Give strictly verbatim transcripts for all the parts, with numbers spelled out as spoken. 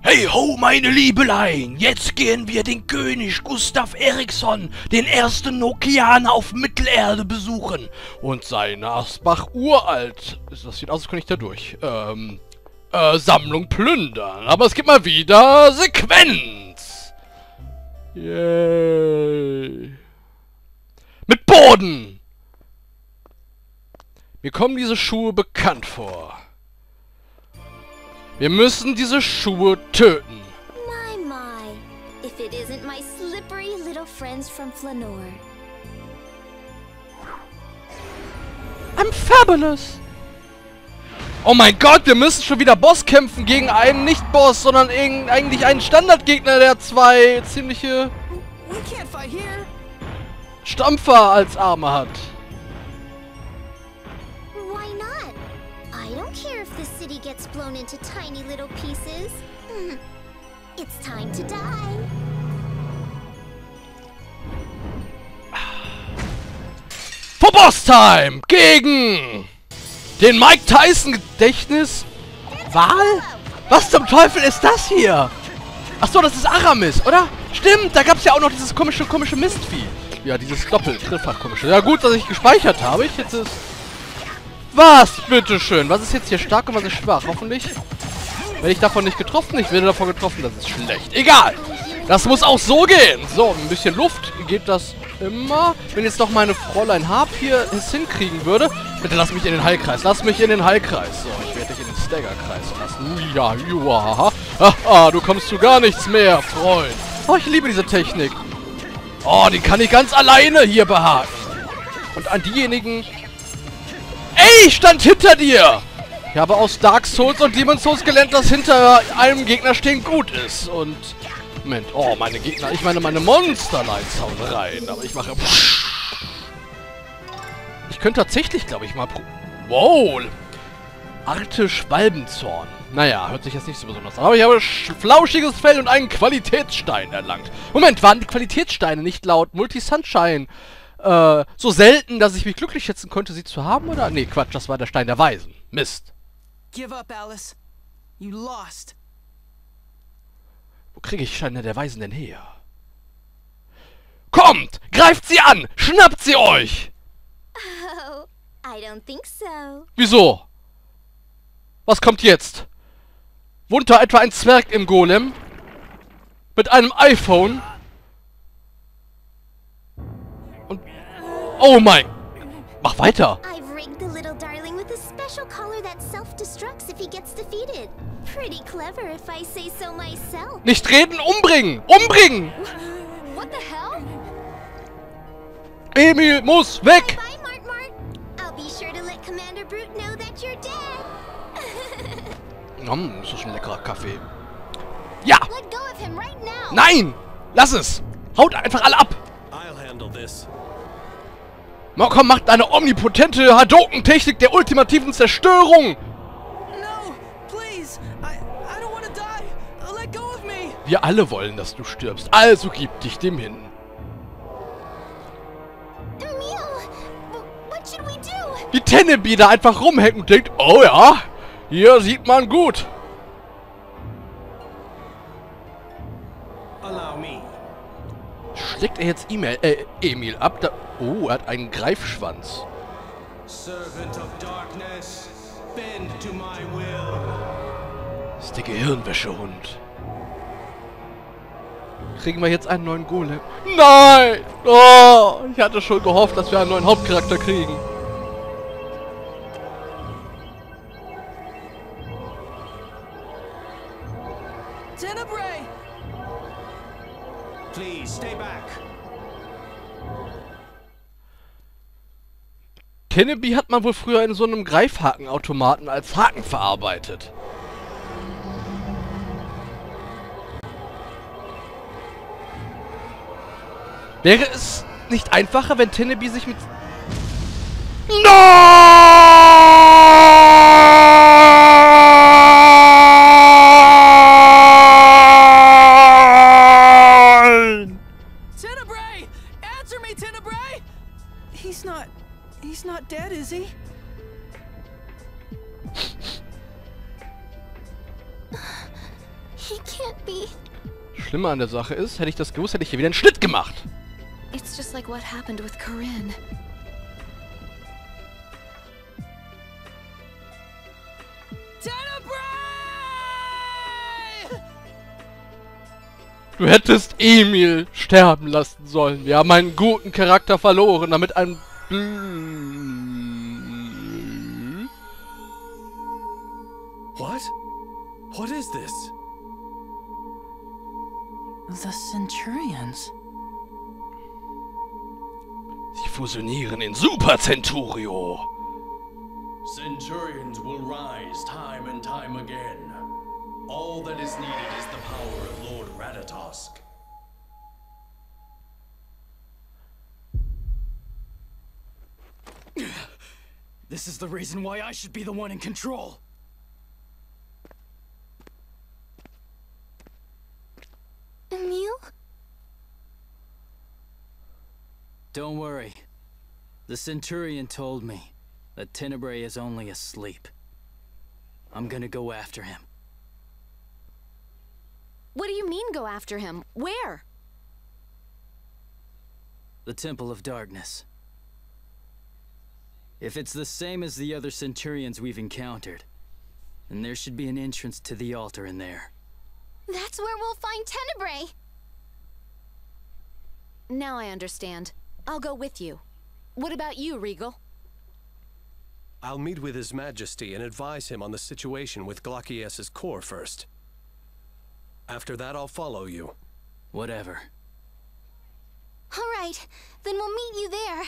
Hey ho, meine Liebelein! Jetzt gehen wir den König Gustav Eriksson, den ersten Nokianer auf Mittelerde, besuchen. Und seine Asbach uralt. Das sieht aus, als könnte ich da durch. Ähm, äh, Sammlung plündern. Aber es gibt mal wieder Sequenz. Yay. Mit Boden! Mir kommen diese Schuhe bekannt vor. Wir müssen diese Schuhe töten. My, my. If it isn't my slippery little friends from Flanor. I'm fabulous. Oh mein Gott, wir müssen schon wieder Boss kämpfen gegen einen Nicht-Boss, sondern eigentlich einen Standardgegner, der zwei ziemliche Stampfer als Arme hat. Why not? I don't care if the city gets blown into tiny little pieces. It's time to die. For Boss Time gegen den Mike Tyson Gedächtnis Wahl? Was zum Teufel ist das hier? Achso, das ist Aramis, oder? Stimmt, da gab es ja auch noch dieses komische, komische Mistvieh. Ja, dieses Doppel-Triffer komische. Ja gut, dass ich gespeichert habe. Ich jetzt ist... Was? Bitteschön. Was ist jetzt hier stark und was ist schwach? Hoffentlich werde ich davon nicht getroffen. Ich werde davon getroffen. Das ist schlecht. Egal. Das muss auch so gehen. So, ein bisschen Luft geht das immer. Wenn jetzt noch meine Fräulein Harp hier es hinkriegen würde. Bitte lass mich in den Heilkreis. Lass mich in den Heilkreis. So, ich werde dich in den Stagger-Kreis lassen. Ja, ja. Haha, du kommst zu gar nichts mehr, Freund. Oh, ich liebe diese Technik. Oh, den kann ich ganz alleine hier behaken. Und an diejenigen... Ey, ich stand hinter dir! Ich habe aus Dark Souls und Demon's Souls gelernt, dass hinter einem Gegner stehen gut ist. Und... Moment, oh, meine Gegner... Ich meine, meine Monsterlights hauen rein. Aber ich mache... Ich könnte tatsächlich, glaube ich, mal... Pro wow! Arte Schwalbenzorn. Naja, hört sich jetzt nicht so besonders an. Aber ich habe flauschiges Fell und einen Qualitätsstein erlangt. Moment, waren die Qualitätssteine nicht laut Multi-Sunshine äh, so selten, dass ich mich glücklich schätzen konnte, sie zu haben, oder? Nee, Quatsch, das war der Stein der Weisen. Mist. Give up, Alice. You lost. Wo kriege ich Steine der Weisen denn her? Kommt! Greift sie an! Schnappt sie euch! Oh, I don't think so. Wieso? Was kommt jetzt? Wohnt da etwa ein Zwerg im Golem? Mit einem iPhone? Und... Oh mein... Mach weiter! I've rigged the little darling with a special collar that self-destructs if he gets defeated. Pretty clever if I say so myself. Nicht reden, umbringen! Umbringen! What the hell? Emil muss weg! Bye, Mart Mart. I'll be sure to let Commander Brute know that you're dead. Mm, ist das ein leckerer Kaffee. Ja! Let go of him right now. Nein! Lass es! Haut einfach alle ab! I'll handle this. Na komm, macht deine omnipotente Hadoken-Technik der ultimativen Zerstörung! No, please. I I don't want to die. Let go of me. Wir alle wollen, dass du stirbst. Also gib dich dem hin. Emil, wh- what should we do? Wie Tenneby da einfach rumhängt und denkt, oh ja, hier sieht man gut. Allow me. Schlägt er jetzt E-Mail, äh, Emil ab? Da, oh, er hat einen Greifschwanz. Servant of darkness, bend to my will. Das ist der Gehirnwäschehund. Kriegen wir jetzt einen neuen Golem? Nein! Oh, ich hatte schon gehofft, dass wir einen neuen Hauptcharakter kriegen. Tenebrae. Please stay back. Tenneby hat man wohl früher in so einem Greifhakenautomaten als Haken verarbeitet. Wäre es nicht einfacher, wenn Tenneby sich mit... Nein! Tenebrae, answer me, Tenebrae. He's not. He's not dead, is he? It can't be. Schlimmer an der Sache ist, hätte ich das gewusst, hätte ich hier wieder einen Schnitt gemacht. It's just like what happened with Corinne. Tenebrae! Du hättest Emil sterben lassen sollen. Wir haben einen guten Charakter verloren, damit ein... What? What is this? The Centurions. Sie fusionieren in Super Centurio. Centurions will rise time and time again. All that is needed is the power of Lord Ratatosk. This is the reason why I should be the one in control. Emil? Don't worry. The Centurion told me that Tenebrae is only asleep. I'm gonna go after him. What do you mean go after him? Where? The Temple of Darkness. If it's the same as the other Centurions we've encountered, then there should be an entrance to the altar in there. That's where we'll find Tenebrae. Now I understand. I'll go with you. What about you, Regal? I'll meet with His Majesty and advise him on the situation with Glockius's core first. After that, I'll follow you. Whatever. All right, then we'll meet you there.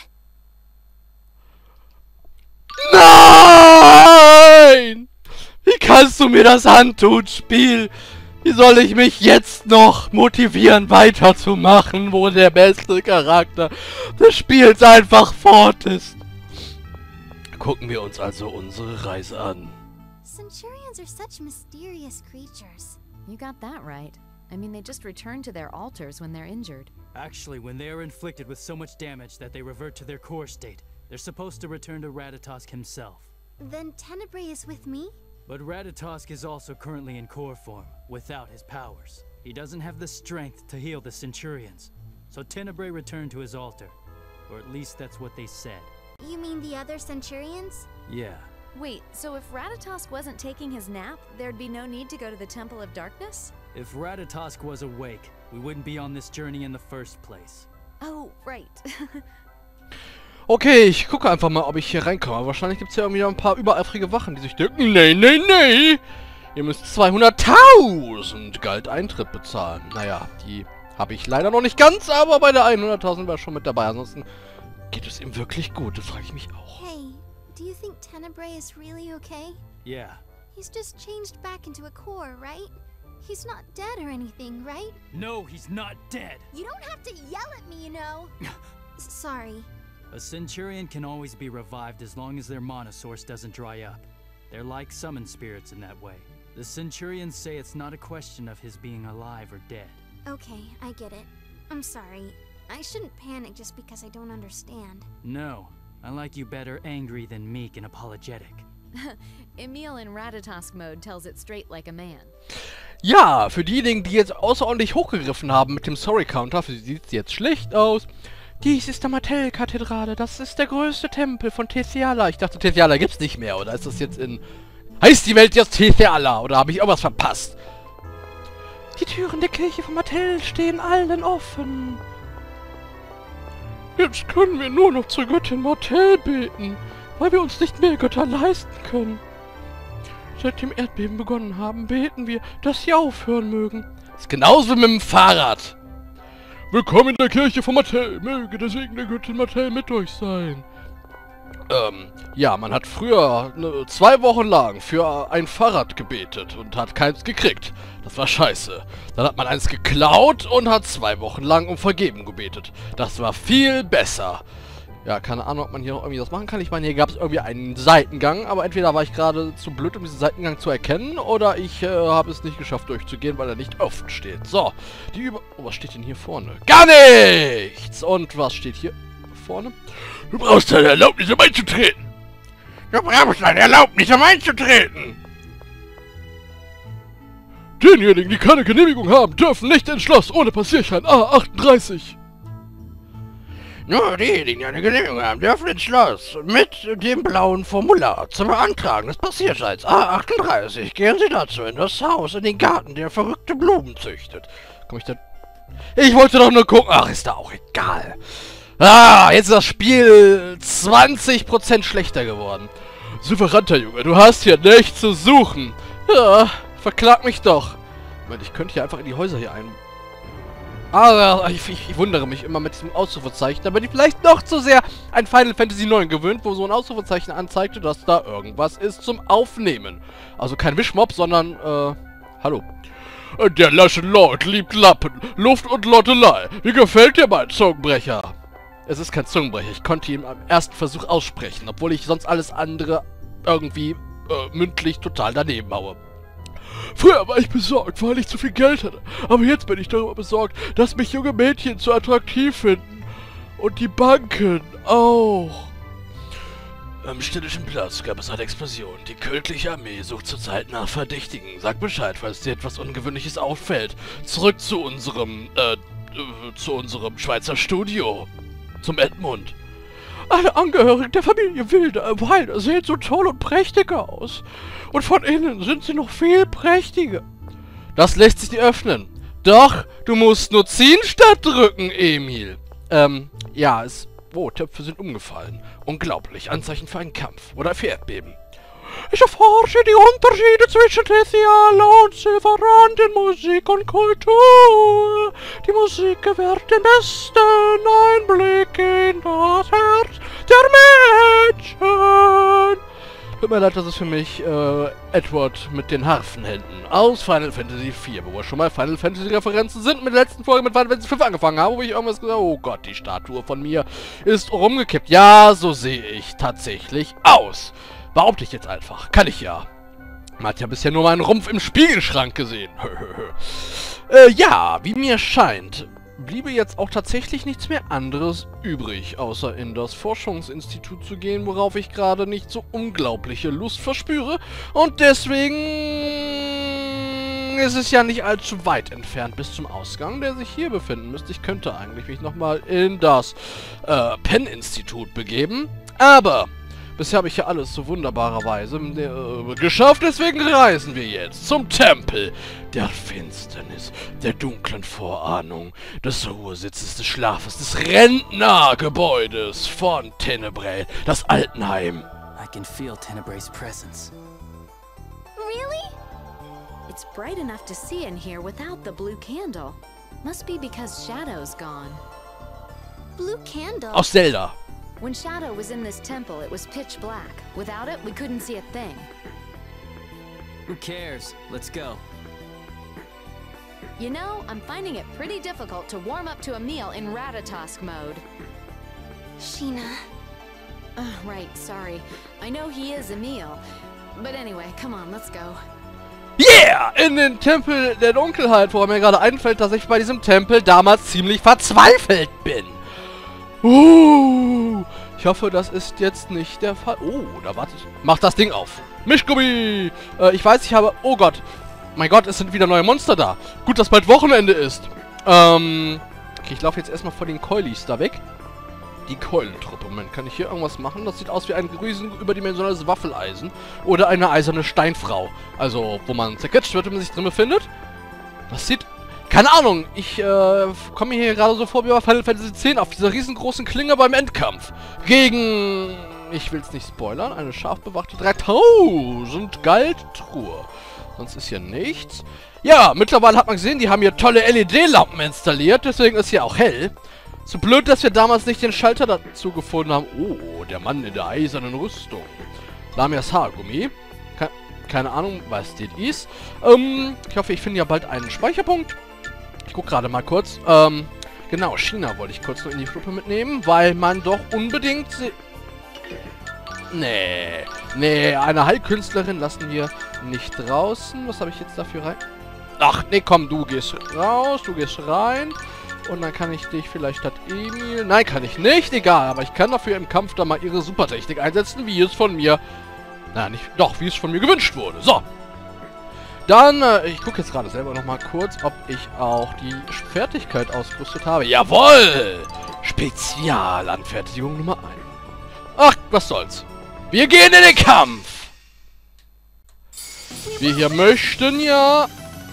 Nein! Wie kannst du mir das antun, Spiel? Wie soll ich mich jetzt noch motivieren, weiterzumachen, wo der beste Charakter des Spiels einfach fort ist? Gucken wir uns also unsere Reise an. Centurions are such mysterious creatures. You got that right. I mean, they just return to their altars when they're injured. Actually, when they are inflicted with so much damage that they revert to their core state, they're supposed to return to Ratatosk himself. Then Tenebrae is with me? But Ratatosk is also currently in core form, without his powers. He doesn't have the strength to heal the Centurions. So Tenebrae returned to his altar. Or at least that's what they said. You mean the other Centurions? Yeah. Wait, so if Ratatosk wasn't taking his nap, there'd be no need to go to the Temple of Darkness? If Ratatosk was awake, we wouldn't be on this journey in the first place. Oh, right. Okay, ich gucke einfach mal, ob ich hier reinkomme. Aber wahrscheinlich gibt es ja irgendwie ein paar übereifrige Wachen, die sich denken, nee, nee, nee. Ihr müsst zweihunderttausend Geld Eintritt bezahlen. Naja, die habe ich leider noch nicht ganz, aber bei der hunderttausend war ich schon mit dabei. Ansonsten geht es ihm wirklich gut, das frage ich mich auch. Hey, do you think Tenebrae is really okay? Yeah. He's just changed back into a core, right? He's not dead or anything, right? No, he's not dead. You don't have to yell at me, you know. Sorry. A Centurion can always be revived as long as their mana source doesn't dry up. They're like summon spirits in that way. The Centurions say it's not a question of his being alive or dead. Okay, I get it. I'm sorry. I shouldn't panic just because I don't understand. No, I like you better angry than meek and apologetic. Emil in Ratatosk mode tells it straight like a man. Ja, für diejenigen, die jetzt außerordentlich hochgegriffen haben mit dem Sorry-Counter, für sie sieht es jetzt schlecht aus. Dies ist der Mattel-Kathedrale. Das ist der größte Tempel von Tessiala. Ich dachte, Tessiala gibt's nicht mehr. Oder ist das jetzt in... Heißt die Welt jetzt Tessiala? Oder habe ich irgendwas verpasst? Die Türen der Kirche von Mattel stehen allen offen. Jetzt können wir nur noch zur Göttin Mattel beten, weil wir uns nicht mehr Götter leisten können. Seit dem Erdbeben begonnen haben, beten wir, dass sie aufhören mögen. Ist genauso wie mit dem Fahrrad. Willkommen in der Kirche von Mattel. Möge der Segen der Göttin Mattel mit euch sein. Ähm, ja, man hat früher ne, zwei Wochen lang für ein Fahrrad gebetet und hat keins gekriegt. Das war scheiße. Dann hat man eins geklaut und hat zwei Wochen lang um Vergeben gebetet. Das war viel besser. Ja, keine Ahnung, ob man hier noch irgendwie was machen kann. Ich meine, hier gab es irgendwie einen Seitengang, aber entweder war ich gerade zu blöd, um diesen Seitengang zu erkennen, oder ich äh, habe es nicht geschafft durchzugehen, weil er nicht offen steht. So, die über... Oh, was steht denn hier vorne? Gar nichts! Und was steht hier vorne? Du brauchst deine Erlaubnis, um einzutreten! Du brauchst deine Erlaubnis, um einzutreten! Denjenigen, die keine Genehmigung haben, dürfen nicht ins Schloss ohne Passierschein A achtunddreißig. Nur diejenigen, die eine Genehmigung haben, dürfen ins Schloss mit dem blauen Formular zum Beantragen des Passierscheins A achtunddreißig. Gehen Sie dazu in das Haus, in den Garten, der verrückte Blumen züchtet. Komm ich da... Ich wollte doch nur gucken. Ach, ist da auch egal. Ah, jetzt ist das Spiel zwanzig Prozent schlechter geworden. Souveräner Junge, du hast hier nichts zu suchen. Ja, verklag mich doch. Moment, ich könnte hier einfach in die Häuser hier ein... Ah, ich, ich, ich wundere mich immer mit diesem Ausrufezeichen. Da bin ich vielleicht noch zu sehr an Final Fantasy neun gewöhnt, wo so ein Ausrufezeichen anzeigte, dass da irgendwas ist zum Aufnehmen. Also kein Wischmob, sondern, äh, hallo. Der lasche Lord liebt Lappen, Luft und Lottelei. Wie gefällt dir mein Zungenbrecher? Es ist kein Zungenbrecher. Ich konnte ihn am ersten Versuch aussprechen, obwohl ich sonst alles andere irgendwie äh, mündlich total daneben haue. Früher war ich besorgt, weil ich zu viel Geld hatte. Aber jetzt bin ich darüber besorgt, dass mich junge Mädchen zu attraktiv finden. Und die Banken auch. Am städtischen Platz gab es eine Explosion. Die königliche Armee sucht zurzeit nach Verdächtigen. Sag Bescheid, falls dir etwas Ungewöhnliches auffällt. Zurück zu unserem, äh, äh, zu unserem Schweizer Studio. Zum Edmund. Alle Angehörigen der Familie Wilder, Wilder sehen so toll und prächtig aus. Und von innen sind sie noch viel prächtiger. Das lässt sich nicht öffnen. Doch, du musst nur ziehen statt drücken, Emil. Ähm, ja, es... Oh, Töpfe sind umgefallen. Unglaublich. Anzeichen für einen Kampf. Oder für Erdbeben. Ich erforsche die Unterschiede zwischen Theater und Silverrand in Musik und Kultur. Die Musik gewährt den besten Einblick in das Herz der Menschen. Tut mir leid, das ist für mich äh, Edward mit den Harfenhänden aus Final Fantasy vier, wo wir schon mal Final Fantasy Referenzen sind mit der letzten Folge mit Final Fantasy fünf angefangen habe, wo ich irgendwas gesagt habe, oh Gott, die Statue von mir ist rumgekippt. Ja, so sehe ich tatsächlich aus. Behaupte ich jetzt einfach. Kann ich ja. Man hat ja bisher nur meinen Rumpf im Spiegelschrank gesehen. äh, ja, wie mir scheint, bliebe jetzt auch tatsächlich nichts mehr anderes übrig, außer in das Forschungsinstitut zu gehen, worauf ich gerade nicht so unglaubliche Lust verspüre. Und deswegen ist es ja nicht allzu weit entfernt bis zum Ausgang, der sich hier befinden müsste. Ich könnte eigentlich mich nochmal in das äh, Penn-Institut begeben, aber... Bisher habe ich ja alles so wunderbarerweise äh, geschafft, deswegen reisen wir jetzt zum Tempel der Finsternis, der dunklen Vorahnung, des Ruhesitzes, des Schlafes, des Rentnergebäudes von Tenebrae, das Altenheim. I can feel Tenebrae's presence. Really? It's bright enough to see in here without the blue candle. Must be because Shadow's gone. Blue candle? Aus Zelda. When Shadow was in this temple, it was pitch black. Without it, we couldn't see a thing. Who cares? Let's go. You know, I'm finding it pretty difficult to warm up to a meal in Ratatosk mode. Sheena. Uh, right, sorry. I know he is Emil. But anyway, come on, let's go. Yeah! In den Tempel der Dunkelheit, wo mir gerade einfällt, dass ich bei diesem Tempel damals ziemlich verzweifelt bin. Uh, ich hoffe, das ist jetzt nicht der Fall. Oh, da wartet. Mach das Ding auf. Mischgummi! Äh, ich weiß, ich habe... Oh Gott. Mein Gott, es sind wieder neue Monster da. Gut, dass bald Wochenende ist. Ähm... Okay, ich laufe jetzt erstmal vor den Coilies da weg. Die Keulentruppe. Moment, kann ich hier irgendwas machen? Das sieht aus wie ein riesen überdimensionales Waffeleisen. Oder eine eiserne Steinfrau. Also, wo man zerquetscht wird, wenn man sich drin befindet. Das sieht... Keine Ahnung, ich äh, komme mir hier gerade so vor wie bei Final Fantasy zehn auf dieser riesengroßen Klinge beim Endkampf. Gegen, ich will es nicht spoilern, eine scharf bewachte dreitausend Goldtruhe. Sonst ist hier nichts. Ja, mittlerweile hat man gesehen, die haben hier tolle L E D-Lampen installiert, deswegen ist hier auch hell. So blöd, dass wir damals nicht den Schalter dazu gefunden haben. Oh, der Mann in der eisernen Rüstung. Lamias Haargummi. Ke keine Ahnung, was das ist. Ähm, ich hoffe, ich finde ja bald einen Speicherpunkt. Ich gucke gerade mal kurz. Ähm, genau, China wollte ich kurz noch in die Gruppe mitnehmen, weil man doch unbedingt... Nee, nee, eine Heilkünstlerin lassen wir nicht draußen. Was habe ich jetzt dafür rein? Ach, nee, komm, du gehst raus, du gehst rein. Und dann kann ich dich vielleicht statt Emil... Nein, kann ich nicht, egal. Aber ich kann dafür im Kampf da mal ihre Supertechnik einsetzen, wie es von mir... Na, nicht... Doch, wie es von mir gewünscht wurde. So. Dann, äh, ich gucke jetzt gerade selber noch mal kurz, ob ich auch die Fertigkeit ausgerüstet habe. Jawohl! Spezialanfertigung Nummer eins. Ach, was soll's. Wir gehen in den Kampf! Wir hier möchten ja...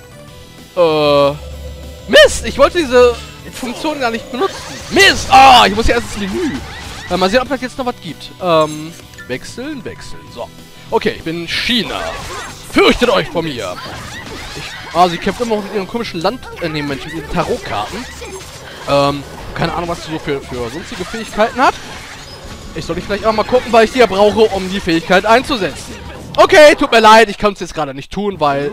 Äh... Mist! Ich wollte diese Funktion gar nicht benutzen. Mist! Ah, oh, ich muss ja erst ins Menü. Äh, mal sehen, ob das jetzt noch was gibt. Ähm, wechseln, wechseln. So. Okay, ich bin China. Fürchtet euch vor mir! Ich, ah, sie kämpft immer noch mit ihren komischen Land... Äh, nee, Mensch, mit ihren Tarotkarten. Ähm, keine Ahnung, was sie so für, für sonstige Fähigkeiten hat. Ich soll ich vielleicht auch mal gucken, weil ich die ja brauche, um die Fähigkeit einzusetzen. Okay, tut mir leid, ich kann es jetzt gerade nicht tun, weil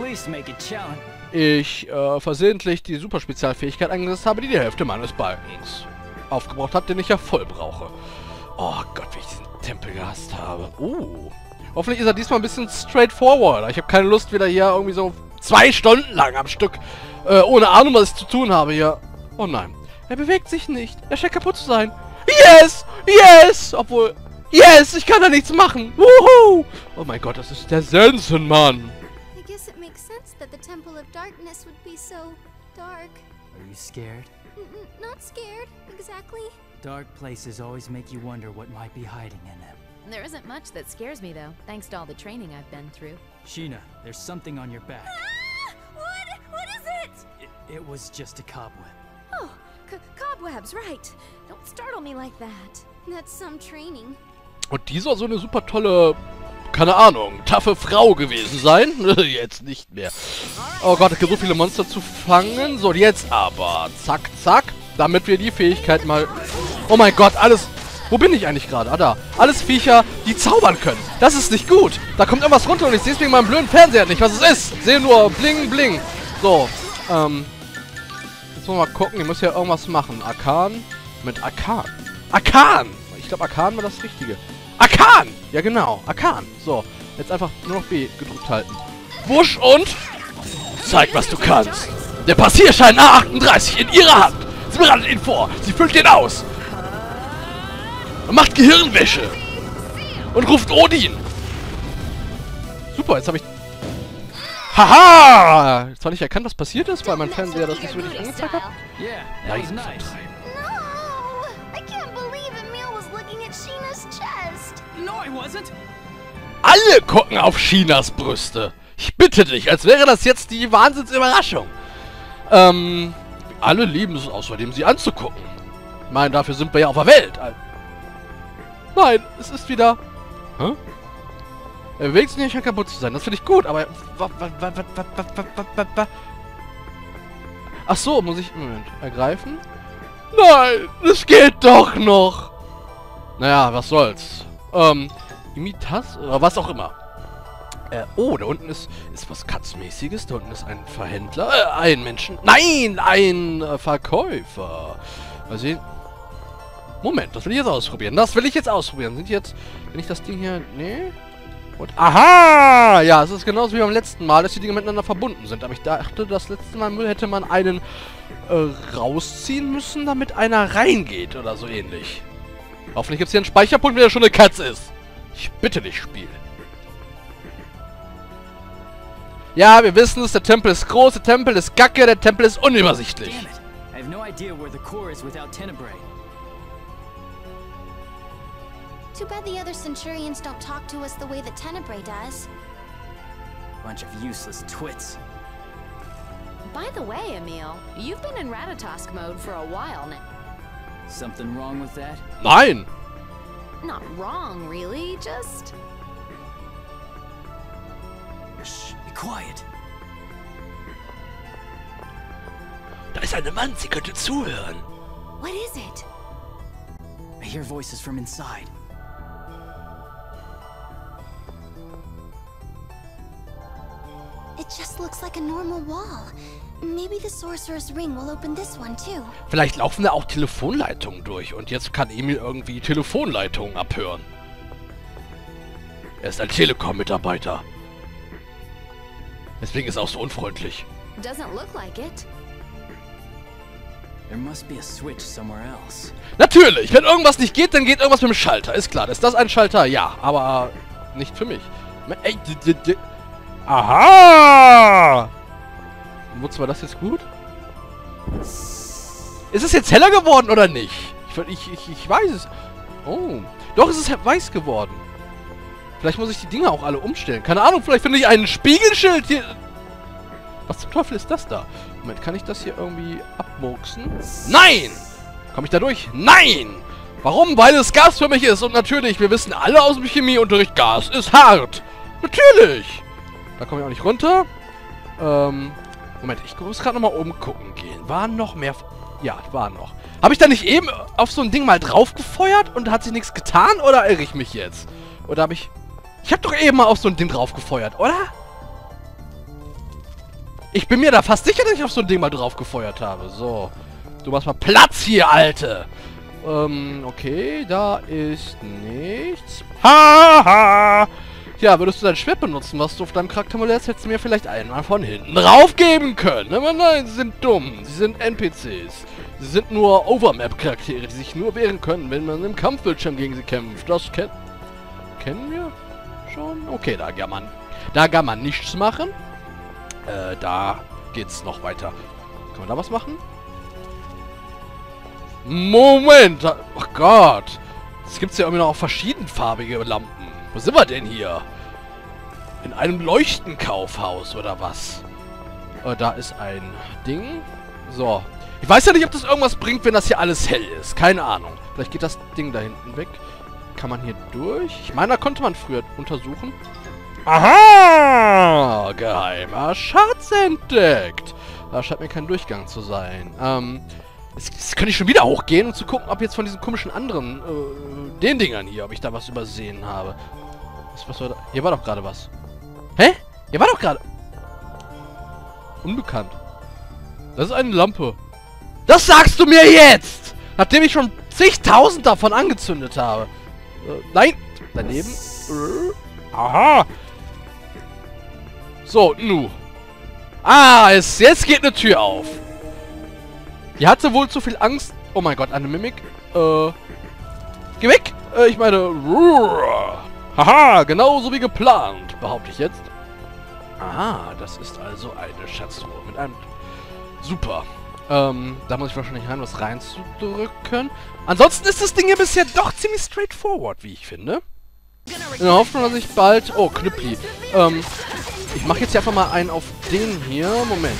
ich äh, versehentlich die Superspezialfähigkeit eingesetzt habe, die die Hälfte meines Balkens aufgebraucht hat, den ich ja voll brauche. Oh Gott, wie ich diesen Tempel gehasst habe. Uh. Hoffentlich ist er diesmal ein bisschen straightforward. Ich habe keine Lust, wieder hier irgendwie so zwei Stunden lang am Stück, äh, ohne Ahnung, was ich zu tun habe hier. Oh nein. Er bewegt sich nicht. Er scheint kaputt zu sein. Yes! Yes! Obwohl... Yes! Ich kann da nichts machen! Wuhu! Oh mein Gott, das ist der Sensenmann! I guess it makes sense that the Temple of Darkness would be so dark. Are you scared? N n not scared, exactly. Dark places always make you wonder what might be hiding in them. There isn't much that scares me, though, thanks to all the training I've been through. Sheena, there's something on your back. Ah! What? What is it? It, it was just a cobweb. Oh, c cobwebs, right. Don't startle me like that. That's some training. Und die soll so eine super tolle, keine Ahnung, taffe Frau gewesen sein. Jetzt nicht mehr. Oh Gott, es gibt so viele Monster zu fangen. So, jetzt aber. Zack, zack. Damit wir die Fähigkeit mal... Oh mein Gott, alles... Wo bin ich eigentlich gerade? Ah, da. Alles Viecher, die zaubern können. Das ist nicht gut. Da kommt irgendwas runter und ich sehe es wegen meinem blöden Fernseher nicht, was es ist. Ich sehe nur bling, bling. So, ähm... Jetzt wollen wir mal gucken. Ich muss ja irgendwas machen. Arkan. Mit Arkan. Arkan! Ich glaube, Arkan war das Richtige. Arkan! Ja, genau. Arkan. So, jetzt einfach nur noch B gedrückt halten. Wusch und... Zeig, was du kannst. Der Passierschein A achtunddreißig in ihrer Hand. Sie bereitet ihn vor. Sie füllt ihn aus. Und macht Gehirnwäsche. Und ruft Odin. Super, jetzt habe ich... Haha! Jetzt habe ich erkannt, was passiert ist, weil mein Fernseher das nicht so richtig angezeigt hat. Yeah, that was nice. No! I can't believe Emil was looking at Sheena's chest. No, I wasn't. Alle gucken auf Chinas Brüste. Ich bitte dich, als wäre das jetzt die Wahnsinnsüberraschung. Ähm, alle lieben es außerdem, sie anzugucken. Ich meine, dafür sind wir ja auf der Welt. Nein, es ist wieder... Hä? Er bewegt sich nicht, scheint kaputt zu sein. Das finde ich gut, aber... Ach so, muss ich... Moment. Ergreifen? Nein, es geht doch noch. Naja, was soll's. Ähm, Imitas? Oder was auch immer. Äh, oh, da unten ist... Ist was Katzmäßiges. Da unten ist ein Verhändler. Äh, ein Menschen... Nein, ein äh, Verkäufer. Mal sehen... Moment, das will ich jetzt ausprobieren. Das will ich jetzt ausprobieren. Sind jetzt... Wenn ich das Ding hier... Nee... Und... Aha! Ja, es ist genauso wie beim letzten Mal, dass die Dinge miteinander verbunden sind. Aber ich dachte, das letzte Mal hätte man einen äh, rausziehen müssen, damit einer reingeht oder so ähnlich. Hoffentlich gibt es hier einen Speicherpunkt, wenn der schon eine Katze ist. Ich bitte dich, Spiel. Ja, wir wissen es, der Tempel ist groß, der Tempel ist kacke, der Tempel ist unübersichtlich. Damn it. I have no idea where the core is without Tenebrae. Too bad the other Centurions don't talk to us the way that Tenebrae does. Bunch of useless twits. By the way, Emil, you've been in Ratatosk mode for a while now. Something wrong with that? Nein! Not wrong, really, just... Shh, be quiet. Da ist ein Mann, sie könnte zuhören. What is it? I hear voices from inside. It just looks like a normal wall. Maybe the Sorcerer's Ring will open this one too. Vielleicht laufen da auch Telefonleitungen durch und jetzt kann Emil irgendwie Telefonleitungen abhören. Er ist ein Telekom-Mitarbeiter. Deswegen ist er auch so unfreundlich. Doesn't look like it. There must be a switch somewhere else. Natürlich! Wenn irgendwas nicht geht, dann geht irgendwas mit dem Schalter. Ist klar. Ist das ein Schalter? Ja. Aber nicht für mich. Ey, Aha! Wozu war das jetzt gut? Ist es jetzt heller geworden oder nicht? Ich, ich, ich, ich weiß es. Oh. Doch, es ist weiß geworden. Vielleicht muss ich die Dinger auch alle umstellen. Keine Ahnung, vielleicht finde ich ein Spiegelschild hier. Was zum Teufel ist das da? Moment, kann ich das hier irgendwie abmurksen? Nein! Komme ich da durch? Nein! Warum? Weil es Gas für mich ist. Und natürlich, wir wissen alle aus dem Chemieunterricht, Gas ist hart. Natürlich! Da komme ich auch nicht runter. Ähm, Moment, ich muss gerade nochmal oben gucken gehen. Waren noch mehr... Ja, waren noch. Habe ich da nicht eben auf so ein Ding mal drauf gefeuert und hat sich nichts getan? Oder irre ich mich jetzt? Oder habe ich... Ich habe doch eben mal auf so ein Ding drauf gefeuert, oder? Ich bin mir da fast sicher, dass ich auf so ein Ding mal drauf gefeuert habe. So. Du machst mal Platz hier, Alte. Ähm, okay. Da ist nichts. Haha. Ja, würdest du dein Schwert benutzen, was du auf deinem Charakter modellst, hättest du mir vielleicht einmal von hinten draufgeben können. Aber nein, sie sind dumm. Sie sind N P Cs. Sie sind nur Overmap-Charaktere, die sich nur wehren können, wenn man im Kampfbildschirm gegen sie kämpft. Das kennt... Kennen wir schon? Okay, da kann man... Da kann man nichts machen. Äh, da geht's noch weiter. Kann man da was machen? Moment! Ach Gott! Es gibt ja irgendwie noch auch verschiedenfarbige Lampen. Wo sind wir denn hier? In einem Leuchtenkaufhaus oder was? Äh, da ist ein Ding. So. Ich weiß ja nicht, ob das irgendwas bringt, wenn das hier alles hell ist. Keine Ahnung. Vielleicht geht das Ding da hinten weg. Kann man hier durch? Ich meine, da konnte man früher untersuchen. Aha! Geheimer Schatz entdeckt. Da scheint mir kein Durchgang zu sein. Ähm, jetzt, jetzt könnte ich schon wieder hochgehen, um zu gucken, ob jetzt von diesen komischen anderen, äh, den Dingern hier, ob ich da was übersehen habe. Was, was war da? Hier war doch gerade was. Hä? Hier war doch gerade... Unbekannt. Das ist eine Lampe. Das sagst du mir jetzt! Nachdem ich schon zigtausend davon angezündet habe. Äh, nein! Daneben. Äh, aha! So, nu. Ah, es, jetzt geht eine Tür auf. Die hatte wohl zu viel Angst. Oh mein Gott, eine Mimik. Äh. Geh weg! Äh, ich meine. Haha, genauso wie geplant, behaupte ich jetzt. Aha, das ist also eine Schatztruhe mit einem... Super. Ähm, da muss ich wahrscheinlich rein, was reinzudrücken. Ansonsten ist das Ding hier bisher doch ziemlich straightforward, wie ich finde. In der Hoffnung, dass ich bald... Oh, Knüppli. Ähm, ich mache jetzt hier einfach mal einen auf den hier. Moment.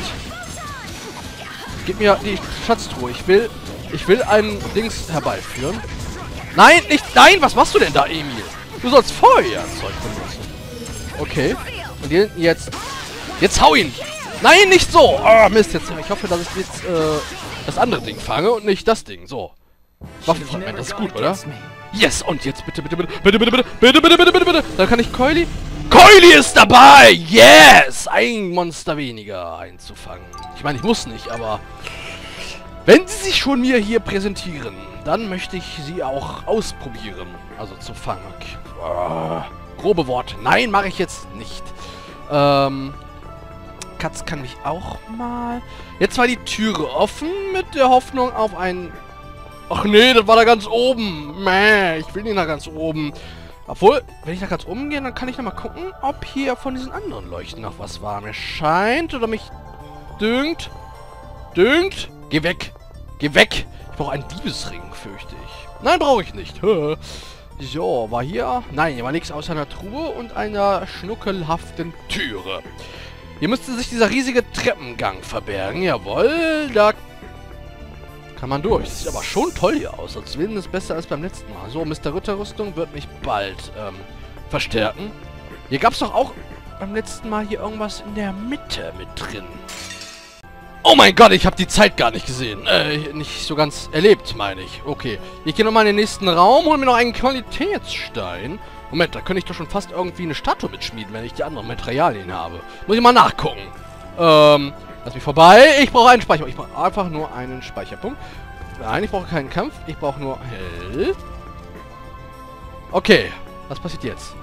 Gib mir die Schatztruhe. Ich will... Ich will einen Dings herbeiführen. Nein, nicht... Nein, was machst du denn da, Emil? Du sollst Feuerzeug benutzen. Okay. Und jetzt... Jetzt hau ihn! Nein, nicht so! Oh, Mist, jetzt... Ich hoffe, dass ich jetzt, äh... das andere Ding fange und nicht das Ding. So. Waffenfragment, das ist gut, oder? Yes! Und jetzt bitte, bitte, bitte, bitte, bitte, bitte, bitte, bitte, bitte, bitte, bitte. Dann kann ich Coily... Coily ist dabei! Yes! Ein Monster weniger einzufangen. Ich meine, ich muss nicht, aber... Wenn sie sich schon mir hier präsentieren, dann möchte ich sie auch ausprobieren. Also zu fangen. Okay. Oh, grobe Worte. Nein, mache ich jetzt nicht. Ähm... Katz kann mich auch mal... Jetzt war die Türe offen mit der Hoffnung auf ein... Ach nee, das war da ganz oben. Mäh, ich will nicht nach ganz oben. Obwohl, wenn ich nach ganz oben gehe, dann kann ich noch mal gucken, ob hier von diesen anderen Leuchten noch was war. Mir scheint oder mich dünkt. Dünkt. Geh weg. Geh weg. Ich brauche einen Diebesring, fürchte ich. Nein, brauche ich nicht. So, war hier... Nein, hier war nichts außer einer Truhe und einer schnuckelhaften Türe. Hier müsste sich dieser riesige Treppengang verbergen. Jawohl, da kann man durch. Das sieht aber schon toll hier aus. Als wäre es besser als beim letzten Mal. So, Mister Ritterrüstung wird mich bald ähm, verstärken. Hier gab es doch auch beim letzten Mal hier irgendwas in der Mitte mit drin. Oh mein Gott, ich habe die Zeit gar nicht gesehen. Äh, nicht so ganz erlebt, meine ich. Okay, ich gehe nochmal in den nächsten Raum, hole mir noch einen Qualitätsstein. Moment, da könnte ich doch schon fast irgendwie eine Statue mitschmieden, wenn ich die anderen Materialien habe. Muss ich mal nachgucken. Ähm, lass mich vorbei. Ich brauche einen Speicher. Ich brauche einfach nur einen Speicherpunkt. Nein, ich brauche keinen Kampf. Ich brauche nur Hell. Okay, was passiert jetzt?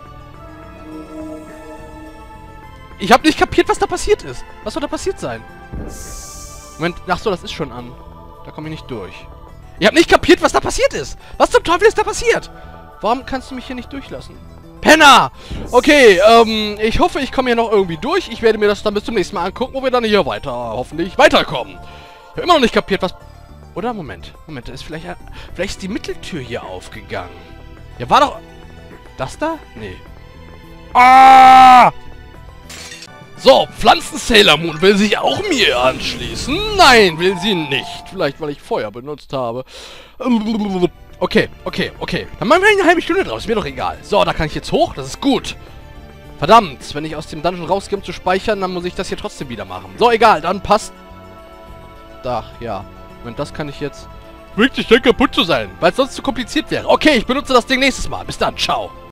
Ich habe nicht kapiert, was da passiert ist. Was soll da passiert sein? Moment, ach so, das ist schon an. Da komme ich nicht durch. Ich habe nicht kapiert, was da passiert ist. Was zum Teufel ist da passiert? Warum kannst du mich hier nicht durchlassen? Penner! Okay, ähm, ich hoffe, ich komme hier noch irgendwie durch. Ich werde mir das dann bis zum nächsten Mal angucken, wo wir dann hier weiter, hoffentlich, weiterkommen. Ich habe immer noch nicht kapiert, was... Oder? Moment. Moment, da ist vielleicht... Vielleicht ist die Mitteltür hier aufgegangen. Ja, war doch... Das da? Nee. Ah! So, Pflanzen Sailor Moon will sich auch mir anschließen. Nein, will sie nicht. Vielleicht, weil ich Feuer benutzt habe. Okay, okay, okay. Dann machen wir eine halbe Stunde draus. Ist mir doch egal. So, da kann ich jetzt hoch. Das ist gut. Verdammt, wenn ich aus dem Dungeon rausgehe, um zu speichern, dann muss ich das hier trotzdem wieder machen. So, egal, dann passt... Ach, ja. Moment, das kann ich jetzt... Wirklich, scheint kaputt zu sein, weil es sonst zu kompliziert wäre. Okay, ich benutze das Ding nächstes Mal. Bis dann, ciao.